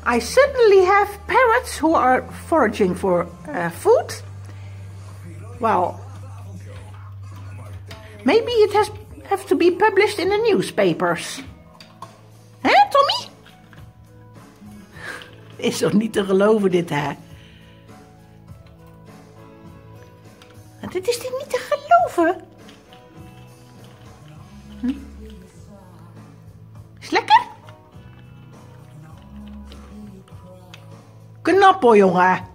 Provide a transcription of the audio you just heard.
I suddenly have parrots who are foraging for food. Well, maybe it have to be published in the newspapers. Hè, Tommy? Is toch niet te geloven dit, hè? Dit is dit niet te geloven. Is lekker? Knap hoor, jongen.